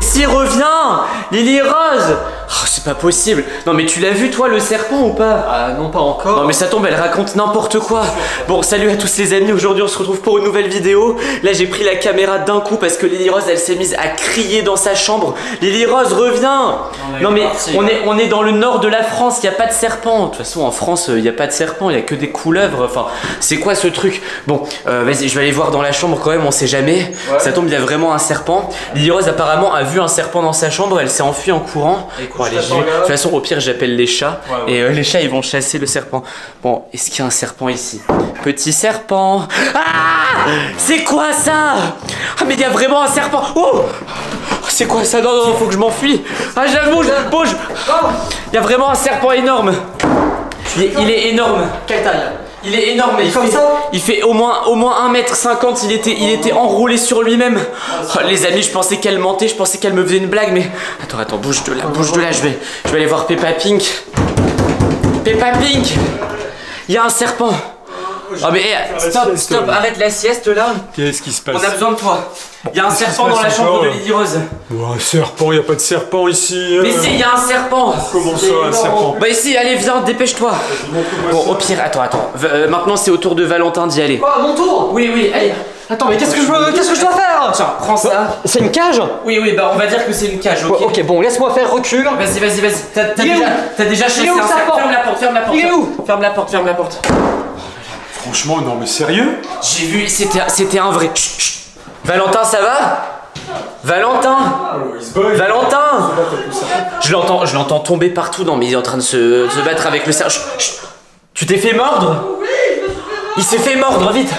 si, reviens. Lily Rose. Oh, c'est pas possible. Non mais tu l'as vu toi le serpent ou pas? Ah non, pas encore. Non mais ça tombe, elle raconte n'importe quoi. Bon, salut à tous les amis, aujourd'hui on se retrouve pour une nouvelle vidéo. Là j'ai pris la caméra d'un coup parce que Lily Rose elle s'est mise à crier dans sa chambre. Lily Rose, reviens. Non mais on est dans le nord de la France, il n'y a pas de serpent. De toute façon en France il n'y a pas de serpent, il n'y a que des couleuvres. Enfin, c'est quoi ce truc? Bon, vas-y, je vais aller voir dans la chambre quand même, on sait jamais. Ouais. Ça tombe, il y a vraiment un serpent. Lily Rose apparemment a vu un serpent dans sa chambre, elle s'est enfuie en courant. Bon, allez, de toute façon au pire j'appelle les chats et les chats ils vont chasser le serpent. Bon, est-ce qu'il y a un serpent ici? Petit serpent. Ah, c'est quoi ça? Ah mais il y a vraiment un serpent. Oh, c'est quoi ça? Non, non, faut que je m'enfuis. Ah, bouge, bouge. Il y a vraiment un serpent énorme. Il est énorme. Quelle taille? Il est énorme, il fait au moins 1m50, il était enroulé sur lui-même. Oh, les amis, je pensais qu'elle mentait, je pensais qu'elle me faisait une blague, mais... Attends, bouge de là, je vais aller voir Peppa Pink. Peppa Pink, il y a un serpent. Oh mais stop, arrête la sieste là. Qu'est-ce qui se passe? On a besoin de toi. Il y a un serpent dans la chambre de Lily Rose. Oh, un serpent, il n'y a pas de serpent ici. Mais si, il y a un serpent. Comment ça, un serpent? Bah ici, allez, viens, dépêche-toi. Bon, au pire, attends. Maintenant, c'est au tour de Valentin d'y aller. Oh, mon tour? Oui, allez. Attends, mais qu'est-ce que je dois faire? Tiens, prends ça. C'est une cage? Oui, bah on va dire que c'est une cage, ok? Ok, bon, laisse-moi faire, recul. Vas-y. T'as déjà chassé un serpent. Ferme la porte. Il est où? Ferme la porte. Franchement, non mais sérieux? J'ai vu, c'était un vrai. Chut. Valentin, ça va? Valentin! Valentin! Je l'entends tomber partout. Non mais il est en train de se battre avec le serpent. Tu t'es fait mordre? Oui, il s'est fait mordre, vite!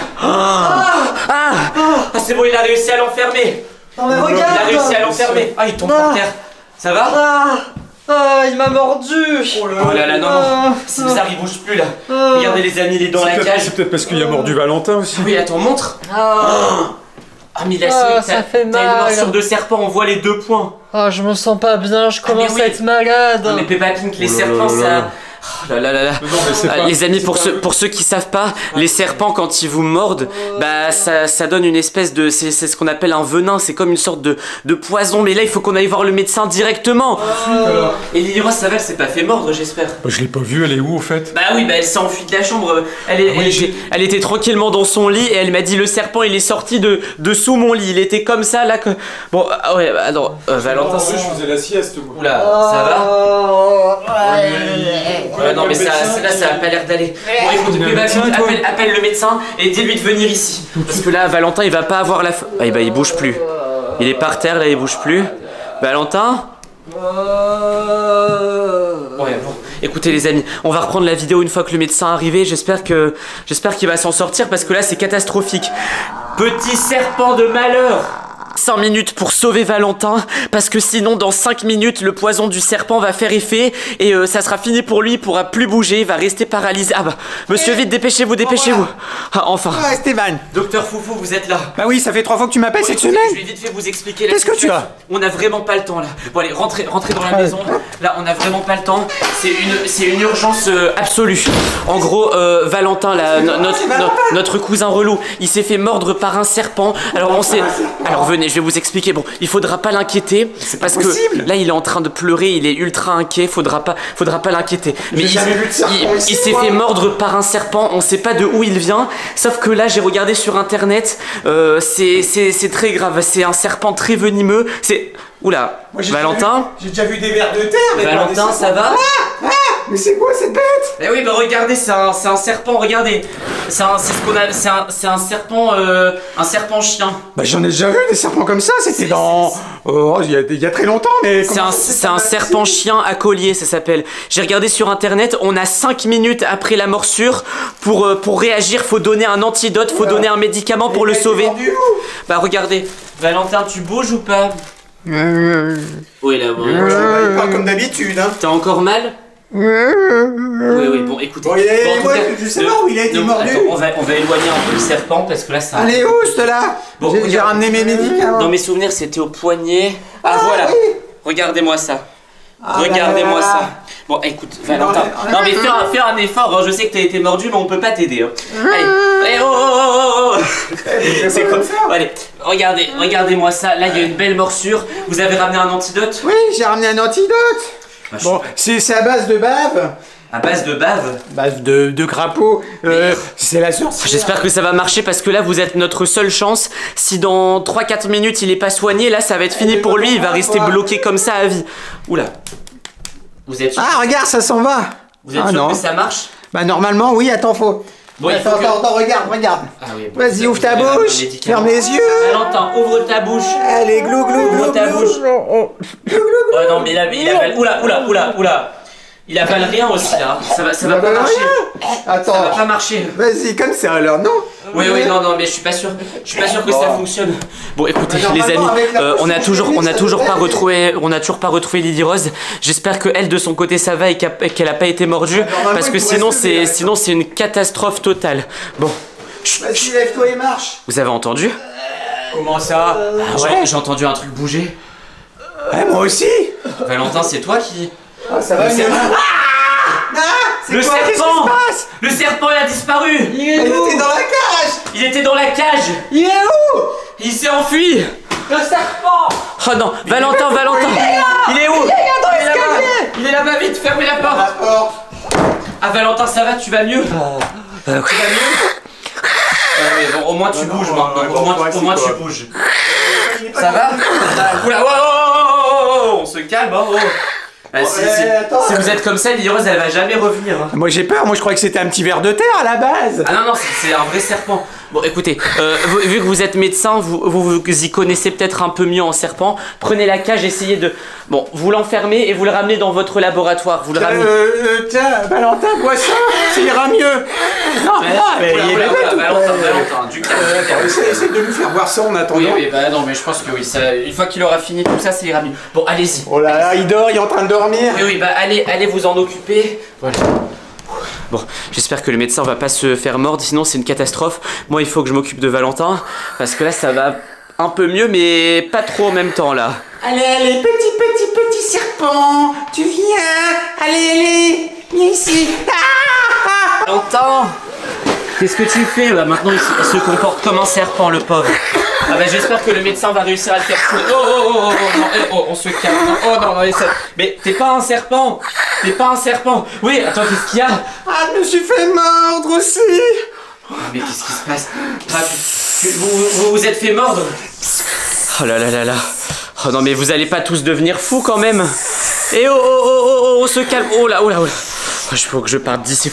C'est bon, il a réussi à l'enfermer. Non mais regarde! Il a réussi à l'enfermer. Ah, il tombe par terre. Ça va? Il m'a mordu! Oh là, non. C'est bizarre, il bouge plus là. Regardez les amis, il est dans la cage. C'est peut-être parce qu'il a mordu Valentin aussi. Oui, attends, montre. Mais là, ça fait mal. T'as une morsure de serpent, on voit les 2 points. Je me sens pas bien, je commence à être malade. Non mais Peppa Pink, les serpents, ça... Oh là là. Non, les amis, pour ceux qui savent pas, les serpents quand ils vous mordent, bah ça donne une espèce de, c'est ce qu'on appelle un venin, c'est comme une sorte de poison. Mais là il faut qu'on aille voir le médecin directement. Et Lily Rose, ça va, elle s'est pas fait mordre, j'espère. Je l'ai pas vue, elle est où au fait? Bah oui, elle s'est enfuie de la chambre. Elle était tranquillement dans son lit et elle m'a dit le serpent il est sorti de sous mon lit. Il était comme ça là que... Bon, attends, Valentin... Je faisais la sieste moi. Oula, ça va? Non mais là ça a pas l'air d'aller. Bon écoute, appelle le médecin et dis-lui de venir ici. Parce que là Valentin il va pas avoir la... il bouge plus. Il est par terre là, il bouge plus. Valentin? Bon, écoutez les amis, on va reprendre la vidéo une fois que le médecin est arrivé. J'espère qu'il va s'en sortir parce que là c'est catastrophique. Petit serpent de malheur! 5 minutes pour sauver Valentin, parce que sinon dans 5 minutes le poison du serpent va faire effet et ça sera fini pour lui, il pourra plus bouger, il va rester paralysé. Monsieur, vite, dépêchez-vous. Enfin. Esteban. Docteur Foufou, vous êtes là? Bah oui, ça fait 3 fois que tu m'appelles cette semaine. Je vais vite fait vous expliquer la Qu'est-ce que tu as? On a vraiment pas le temps là. Bon allez, rentrez dans la maison. Là on a vraiment pas le temps. C'est une urgence absolue. En gros, Valentin là, notre cousin relou, il s'est fait mordre par un serpent. Alors venez, je vais vous expliquer. Bon, il faudra pas l'inquiéter parce que là il est en train de pleurer, il est ultra inquiet. Faudra pas l'inquiéter. Mais il s'est fait mordre par un serpent. On sait pas de où il vient. Sauf que là j'ai regardé sur internet. C'est très grave. C'est un serpent très venimeux. Oula, Valentin. J'ai déjà vu des vers de terre. Mais Valentin, ça va? Mais c'est quoi cette bête? Eh oui, bah regardez, c'est un serpent, regardez. C'est un serpent, un serpent chien. Bah j'en ai déjà vu des serpents comme ça, c'était dans... il y a très longtemps, mais... C'est un serpent chien à collier, ça s'appelle. J'ai regardé sur internet, on a 5 minutes après la morsure pour réagir, faut donner un antidote, faut donner un médicament pour le sauver. Bah regardez, Valentin, tu bouges ou pas? Oui, là, bon. Pas comme d'habitude, hein. T'as encore mal? Oui, bon, écoutez. Je sais pas où il a été mordu. Attends, on va éloigner un peu le serpent parce que là, ça... Allez, où, là? Bon, j'ai ramené mes médicaments. Dans mes souvenirs, c'était au poignet. Voilà. Oui. Regardez-moi ça. Regardez-moi ça. Bon, écoute, Valentin. Non, mais fais un effort. Hein. Je sais que t'as été mordu, mais on peut pas t'aider. Hein. Allez, oh. C'est quoi ça? Allez, regardez-moi ça. Là, il y a une belle morsure. Vous avez ramené un antidote? Oui, j'ai ramené un antidote. Bon, c'est à base de bave. À base de bave? Bave de crapaud. C'est la sorcière. J'espère que ça va marcher parce que là, vous êtes notre seule chance. Si dans 3-4 minutes, il est pas soigné, là, ça va être fini pour lui. Il va rester bloqué comme ça à vie. Oula. Vous êtes sûr? Ah, regarde, ça s'en va. Vous êtes sûr que ça marche? Bah, normalement, oui, attends, faut. Bon, attends, regarde. Ah oui, bon, vas-y, ouvre ta bouche, ferme les yeux. Valentin, ouvre ta bouche. Allez, glou. Ouvre ta bouche. Oh non, mais il avale. Oula. Il avale rien aussi, hein. Ça va pas marcher. Attends. Ça va pas marcher. Vas-y, comme ça alors, non? Oui, non, mais je suis pas sûr que ça fonctionne. Bon, écoutez, les amis, on a toujours pas retrouvé Lily Rose. J'espère que elle, de son côté, ça va et qu'elle a pas été mordue, parce que sinon c'est une catastrophe totale. Bon. Vas-y, lève-toi et marche. Vous avez entendu? Comment ça? Ah ouais, j'ai entendu un truc bouger. Ouais, moi aussi. Valentin, c'est toi qui... Ah, ça va mieux. Le serpent! Qu'est-ce qui se passe? Le serpent, il a disparu! Il était dans la cage. Il était dans la cage! Il est où? Il s'est enfui! Le serpent! Oh non, Valentin! Il est où? Il est là-bas, vite, fermez la porte! Ah, Valentin, ça va, tu vas mieux? Tu vas mieux? Bon, au moins tu bouges maintenant, au moins tu bouges. Ça va? Oula, on se calme, hein, si vous êtes comme ça, Lily Rose, elle va jamais revenir. Hein. Moi j'ai peur, moi je croyais que c'était un petit ver de terre à la base. Ah non, c'est un vrai serpent. Bon, écoutez, vu que vous êtes médecin, vous y connaissez peut-être un peu mieux en serpent. Prenez la cage, essayez de... Bon, vous l'enfermez et vous le ramenez dans votre laboratoire. Vous le ramenez... Tiens, Valentin, bois ça, ça ira mieux. Non, mais il est bébé tout. Valentin, du calme. Essaye de lui faire boire ça en attendant. Oui, bah non, mais je pense que oui, une fois qu'il aura fini tout ça, ça ira mieux. Bon, allez-y. Oh là là, il dort, il est en train de dormir. Oui, bah allez vous en occuper. Voilà. Bon, j'espère que le médecin va pas se faire mordre, sinon c'est une catastrophe. Moi, il faut que je m'occupe de Valentin, parce que là, ça va un peu mieux, mais pas trop en même temps, là. Allez, petit serpent, tu viens. Allez, viens ici. Valentin, qu'est-ce que tu fais? Bah maintenant, il se comporte comme un serpent, le pauvre. Ah bah j'espère que le médecin va réussir à le faire couler. Oh, on se calme. Non, mais t'es pas un serpent. Oui, attends, qu'est-ce qu'il y a? Ah, je me suis fait mordre aussi. Mais qu'est-ce qui se passe? Vous vous êtes fait mordre? Oh là. Oh non, mais vous allez pas tous devenir fous quand même. Et on se calme. Oh là. Il faut que je parte d'ici,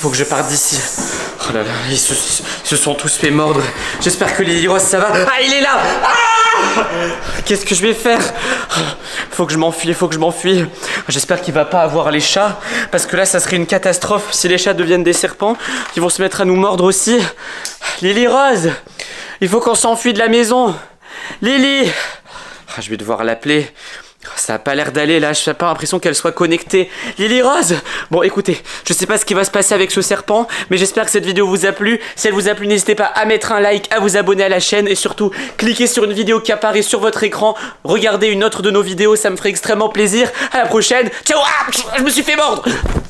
Oh là, ils se sont tous fait mordre. J'espère que Lily Rose, ça va. Ah, il est là. Qu'est-ce que je vais faire? Faut que je m'enfuis. J'espère qu'il va pas avoir les chats, parce que là, ça serait une catastrophe si les chats deviennent des serpents, qui vont se mettre à nous mordre aussi. Lily Rose, il faut qu'on s'enfuit de la maison. Lily. Je vais devoir l'appeler. Ça a pas l'air d'aller là, j'ai pas l'impression qu'elle soit connectée. Lily Rose! Bon, écoutez, je sais pas ce qui va se passer avec ce serpent, mais j'espère que cette vidéo vous a plu. Si elle vous a plu, n'hésitez pas à mettre un like, à vous abonner à la chaîne et surtout, cliquez sur une vidéo qui apparaît sur votre écran. Regardez une autre de nos vidéos, ça me ferait extrêmement plaisir. À la prochaine. Ciao! Ah, je me suis fait mordre!